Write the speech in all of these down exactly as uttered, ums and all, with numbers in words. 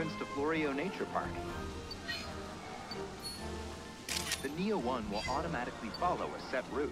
entrance to Florio Nature Park. The Neo one will automatically follow a set route.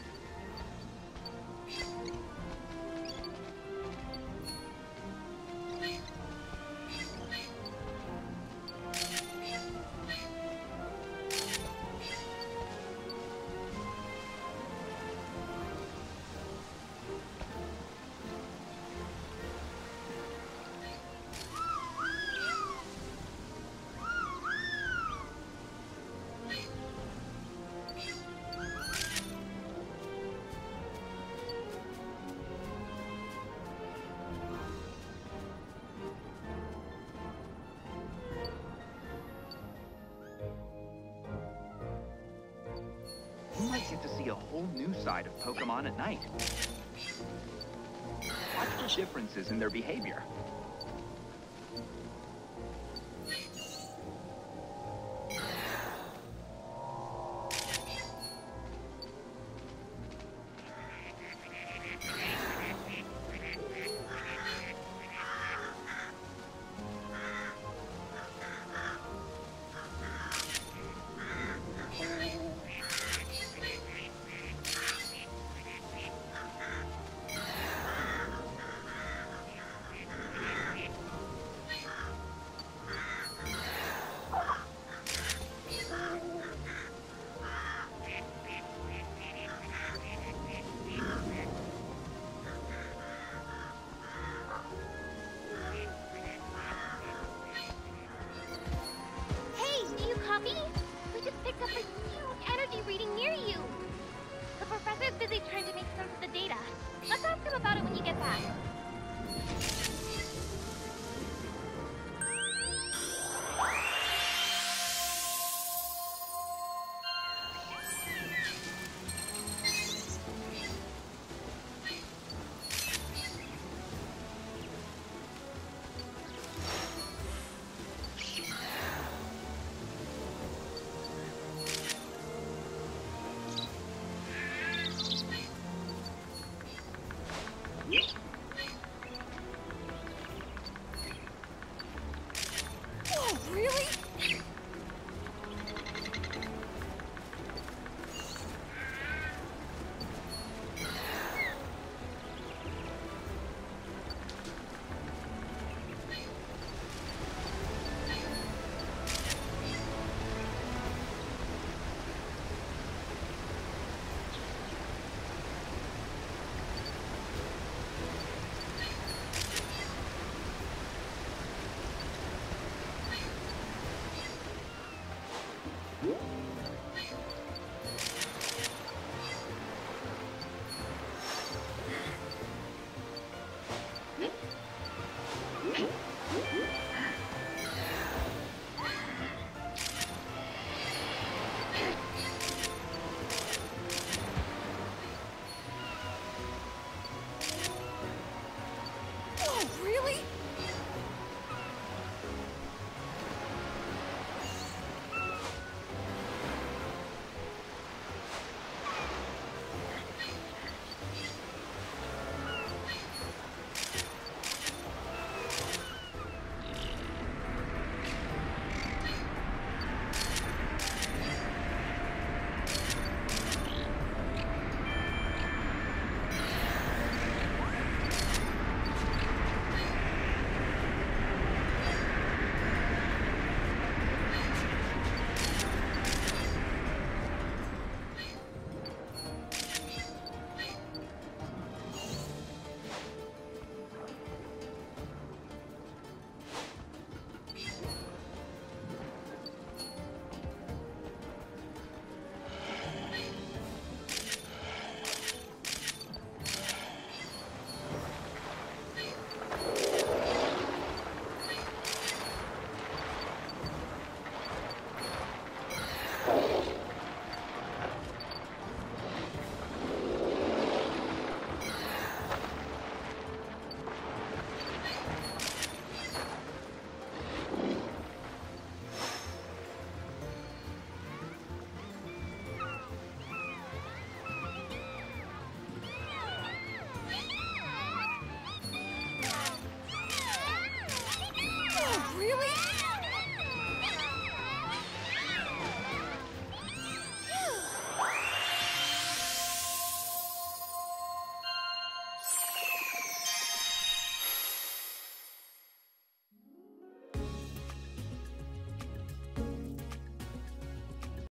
You might get to see a whole new side of Pokémon at night. Watch the differences in their behavior. We just picked up a huge energy reading near you. The professor's busy trying to make sense of the data. Let's ask him about it when you get back.